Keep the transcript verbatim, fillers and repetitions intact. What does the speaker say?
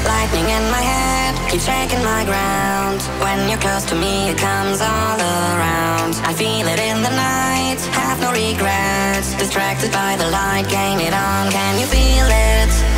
Lightning in my head, keep shaking my ground. When you're close to me, it comes all around. I feel it in the night, have no regrets. Distracted by the light, gain it on. Can you feel it?